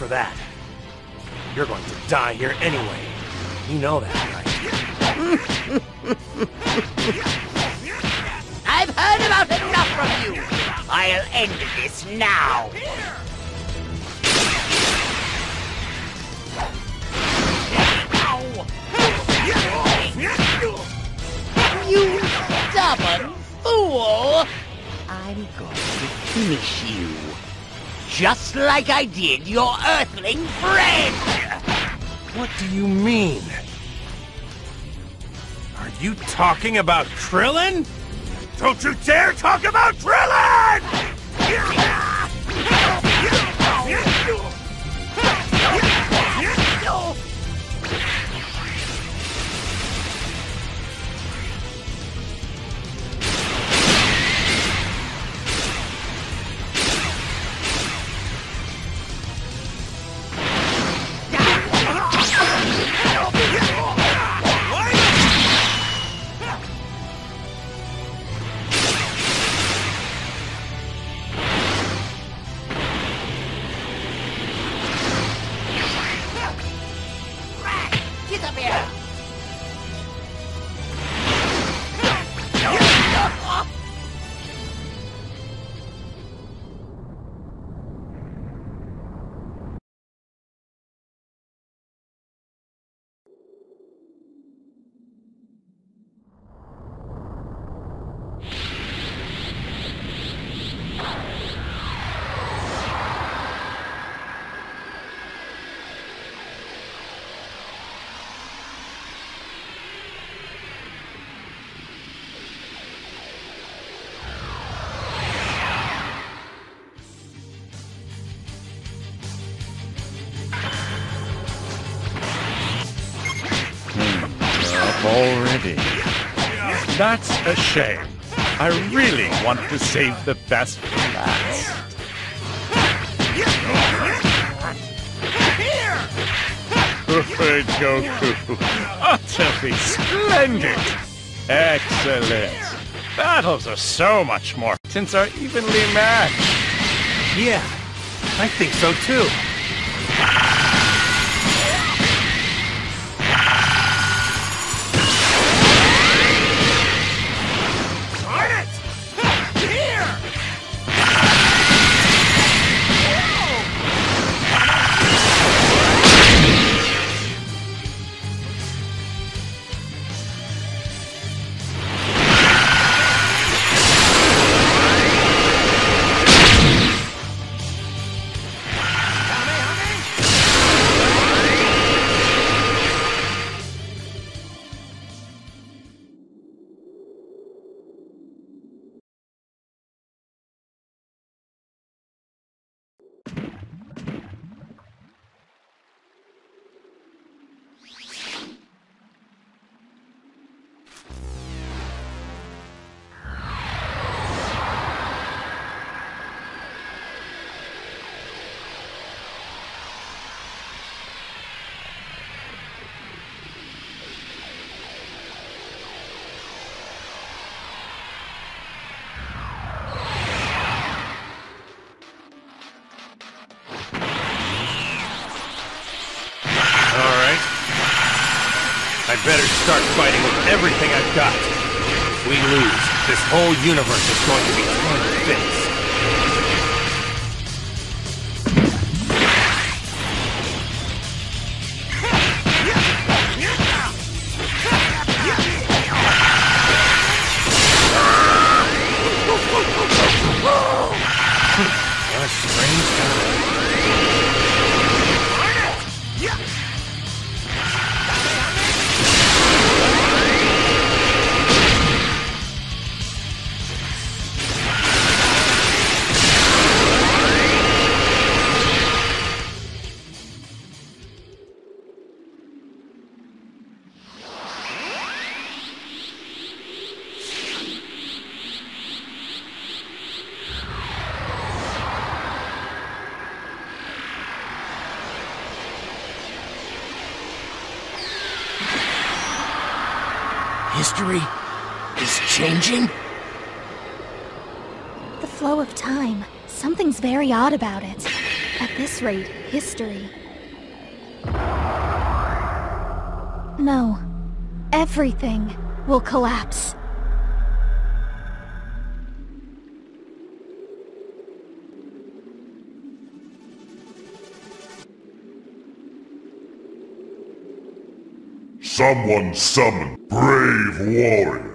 for that. You're going to die here anyway. You know that, right? I've heard about enough from you! I'll end this now! You stubborn fool! I'm going to finish you. Just like I did your Earthling friend! What do you mean? Are you talking about Krillin? Don't you dare talk about Krillin! Get up here! Already. That's a shame. I really want to save the best for last. Good Goku. Utterly splendid. Excellent. Battles are so much more since are evenly matched. Yeah, I think so too. I better start fighting with everything I've got. If we lose, this whole universe is going to be torn to bits. What a strange time. History is changing? The flow of time. Something's very odd about it. At this rate, history... No. Everything will collapse. Someone summon brave warrior.